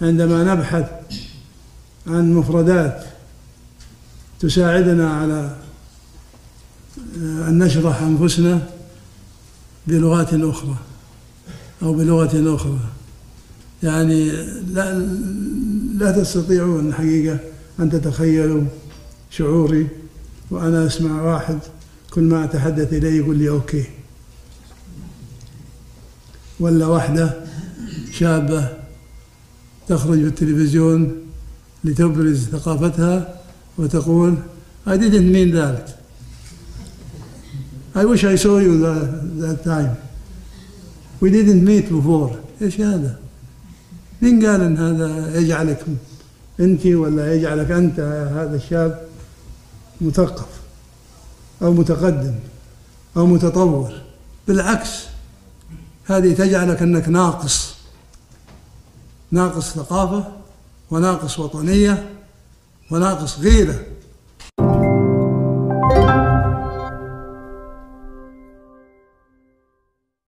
عندما نبحث عن مفردات تساعدنا على أن نشرح أنفسنا بلغات أخرى أو بلغة أخرى. يعني لا تستطيعون حقيقة أن تتخيلوا شعوري وأنا أسمع واحد كل ما أتحدث إليه يقول لي أوكي، ولا واحدة شابة تخرج في التلفزيون لتبرز ثقافتها وتقول I didn't mean that. I wish I saw you that time. We didn't meet before. إيش هذا؟ مين قال إن هذا يجعلك أنت ولا يجعلك أنت هذا الشاب مثقف أو متقدم أو متطور؟ بالعكس، هذه تجعلك أنك ناقص ثقافة وناقص وطنية وناقص غيرة.